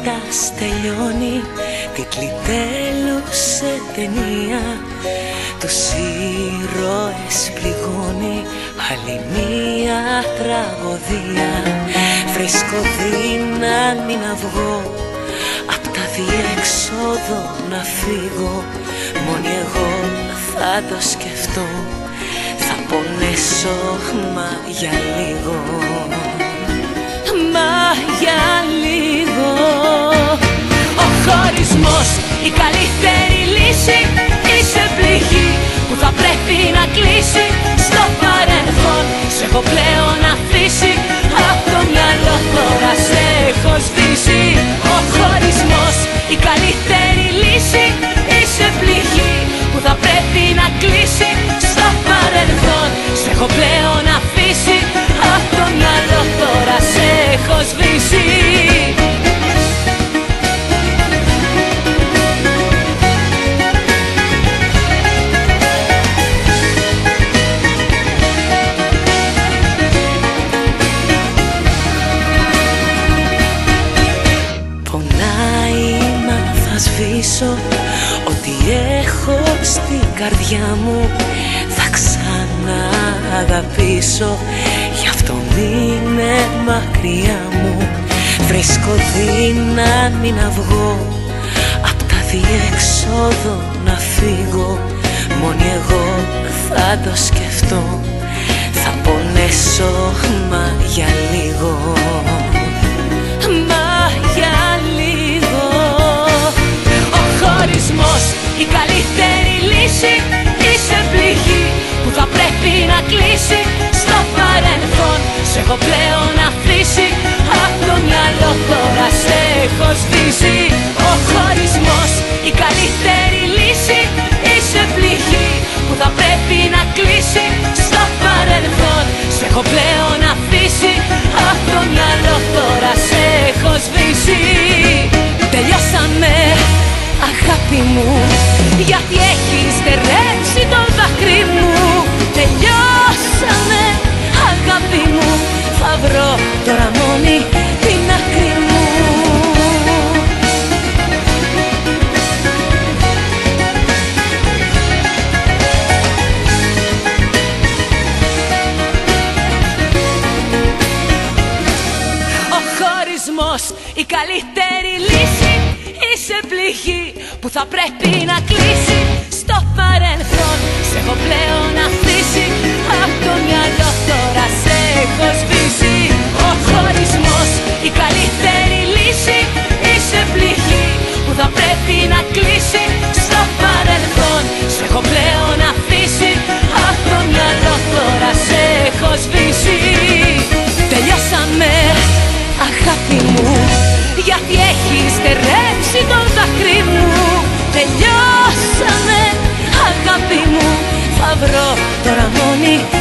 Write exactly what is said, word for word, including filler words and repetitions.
έρωτας τελειώνει, τίτλοι τέλος σε ταινία. Τους ήρωες πληγώνει άλλη μία τραγωδία. Βρίσκω δύναμη να βγω απ' τα διέξοδο να φύγω. Μόνη εγώ θα το σκεφτώ, θα πονέσω μα για λίγο. Μα για λίγο. Ο χωρισμός, η καλύτερη λύση. Είσαι πληγή που θα πρέπει να κλείσει. Στο παρελθόν σε έχω πλέον αφήσει. Απ' το μυαλό τώρα σε έχω σβήσει. Ο χωρισμός, η καλύτερη λύση. Είσαι πληγή που θα πρέπει να κλείσει. Στο παρελθόν σε έχω πλέον αφήσει. Απ' το μυαλό τώρα σε έχω σβήσει. Ό,τι έχω στην καρδιά μου θα ξανααγαπήσω. Γι' αυτό μείνε μακριά μου. Βρίσκω δύναμη να βγω απ' τα διέξοδο να φύγω. Μόνη εγώ θα το σκεφτώ, θα πονέσω μα για λίγο. Μα για λίγο. Ο χωρισμός, η καλύτερη λύση. Είσαι πληγή που θα πρέπει να κλείσει. Στο παρελθόν σε έχω πλέον αφήσει. Απ' το μυαλό τώρα σε έχω σβήσει. Ο χωρισμός, η καλύτερη λύση. Είσαι πληγή που θα πρέπει να κλείσει. Στο παρελθόν σε έχω πλέον αφήσει. Απ' το μυαλό τώρα σε έχω σβήσει. Τελειώσαμε αγάπη μου, γιατί έχεις στερέψει το δάκρυ μου. Τελειώσαμε αγάπη μου, θα βρω τώρα μόνη την άκρη μου. Ο χωρισμός, η καλύτερη λύση. Είσαι πληγή που θα πρέπει να κλείσει. Στο παρελθόν σε έχω πλέον αφήσει. Απ' το μυαλό τώρα σε έχω σβήσει. Ο χωρισμός, η καλύτερη λύση. Είσαι πληγή που θα πρέπει να κλείσει. Στο παρελθόν σε έχω πλέον αφήσει. Απ' το μυαλό τώρα σε έχω σβήσει. Τελειώσαμε αγάπη μου, γιατί έχεις στερέψει το δάκρυ μου. Τελειώσαμε αγάπη μου, θα βρω τώρα μόνη